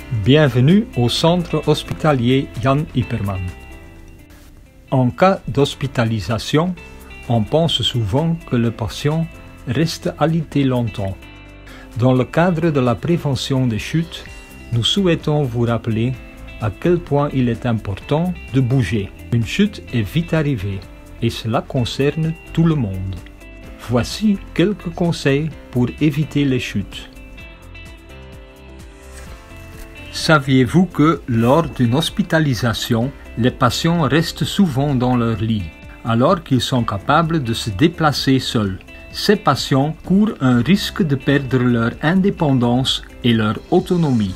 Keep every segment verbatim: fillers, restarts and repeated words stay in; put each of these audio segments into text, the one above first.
Bienvenue au centre hospitalier Jan Yperman. En cas d'hospitalisation, on pense souvent que le patient reste alité longtemps. Dans le cadre de la prévention des chutes, nous souhaitons vous rappeler à quel point il est important de bouger. Une chute est vite arrivée et cela concerne tout le monde. Voici quelques conseils pour éviter les chutes. Saviez-vous que lors d'une hospitalisation, les patients restent souvent dans leur lit, alors qu'ils sont capables de se déplacer seuls? Ces patients courent un risque de perdre leur indépendance et leur autonomie.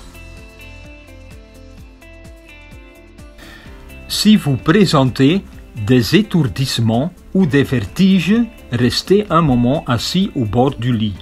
Si vous présentez des étourdissements ou des vertiges, restez un moment assis au bord du lit.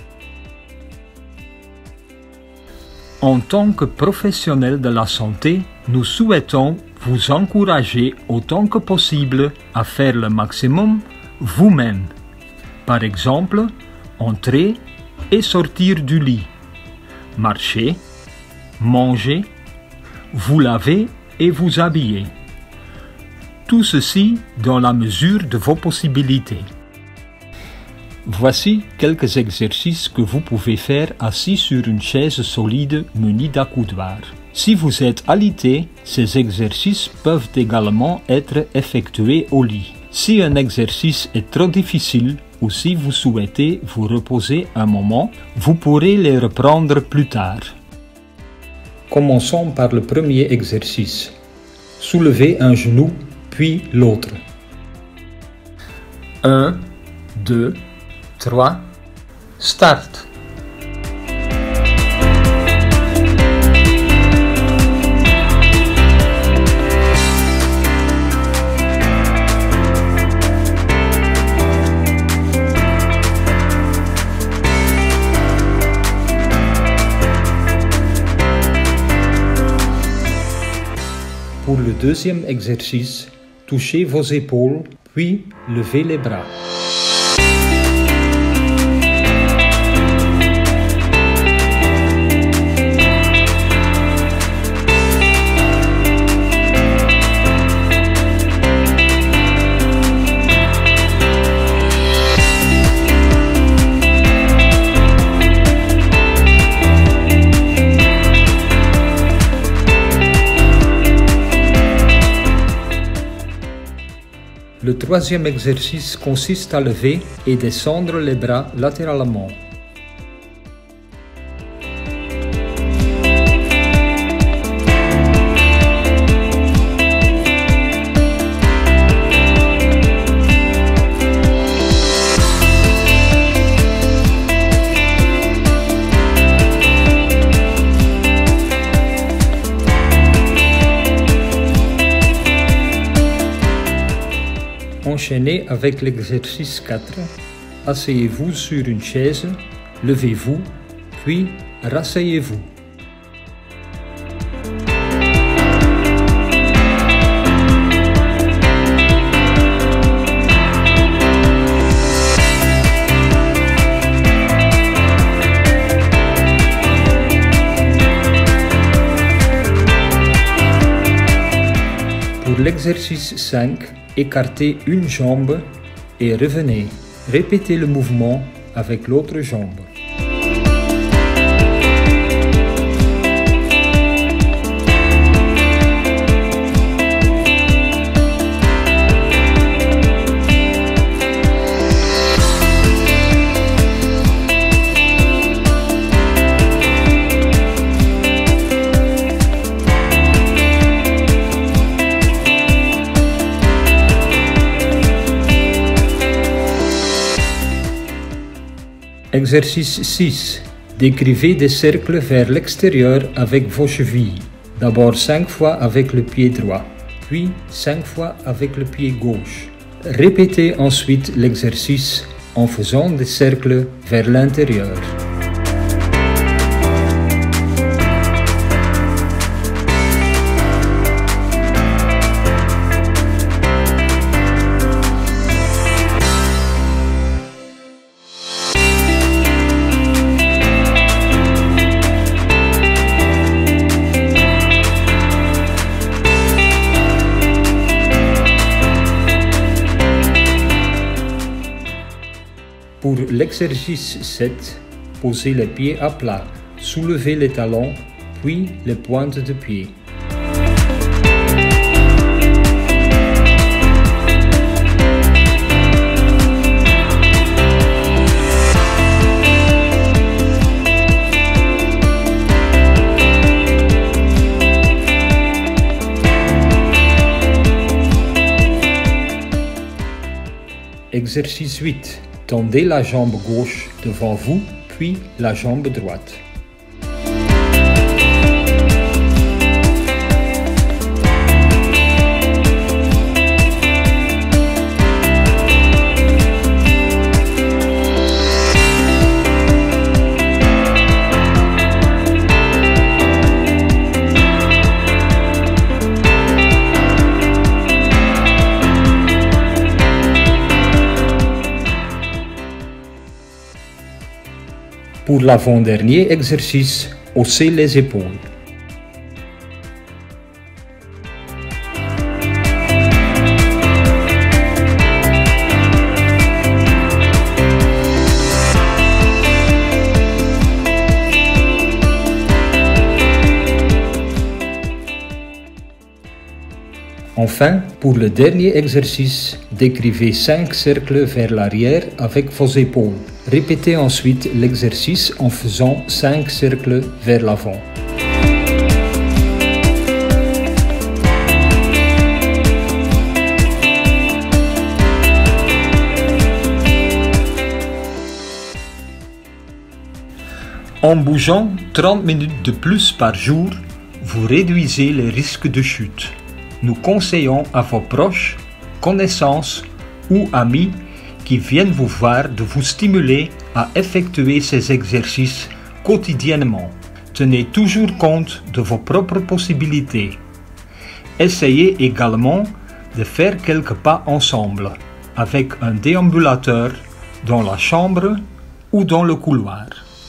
En tant que professionnel de la santé, nous souhaitons vous encourager autant que possible à faire le maximum vous-même. Par exemple, entrer et sortir du lit, marcher, manger, vous laver et vous habiller. Tout ceci dans la mesure de vos possibilités. Voici quelques exercices que vous pouvez faire assis sur une chaise solide munie d'accoudoirs. Si vous êtes alité, ces exercices peuvent également être effectués au lit. Si un exercice est trop difficile ou si vous souhaitez vous reposer un moment, vous pourrez les reprendre plus tard. Commençons par le premier exercice. Soulevez un genou, puis l'autre. un, deux, trois, start! Pour le deuxième exercice, touchez vos épaules, puis levez les bras. Le troisième exercice consiste à lever et descendre les bras latéralement. Enchaînez avec l'exercice quatre. Asseyez-vous sur une chaise, levez-vous, puis rasseyez-vous. Pour l'exercice cinq, écartez une jambe et revenez. Répétez le mouvement avec l'autre jambe. Exercice six. Décrivez des cercles vers l'extérieur avec vos chevilles. D'abord cinq fois avec le pied droit, puis cinq fois avec le pied gauche. Répétez ensuite l'exercice en faisant des cercles vers l'intérieur. Exercice sept. Posez les pieds à plat. Soulevez les talons, puis les pointes de pied. Exercice huit. Tendez la jambe gauche devant vous, puis la jambe droite. Pour l'avant-dernier exercice, haussez les épaules. Enfin, pour le dernier exercice, décrivez cinq cercles vers l'arrière avec vos épaules. Répétez ensuite l'exercice en faisant cinq cercles vers l'avant. En bougeant trente minutes de plus par jour, vous réduisez les risques de chute. Nous conseillons à vos proches, connaissances ou amis qui viennent vous voir de vous stimuler à effectuer ces exercices quotidiennement. Tenez toujours compte de vos propres possibilités. Essayez également de faire quelques pas ensemble, avec un déambulateur dans la chambre ou dans le couloir.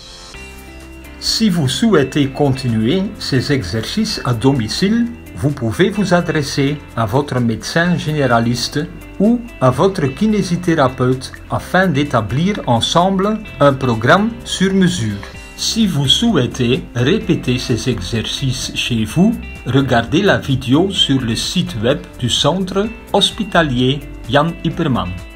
Si vous souhaitez continuer ces exercices à domicile, vous pouvez vous adresser à votre médecin généraliste ou à votre kinésithérapeute afin d'établir ensemble un programme sur mesure. Si vous souhaitez répéter ces exercices chez vous, regardez la vidéo sur le site web du centre hospitalier Jan Yperman.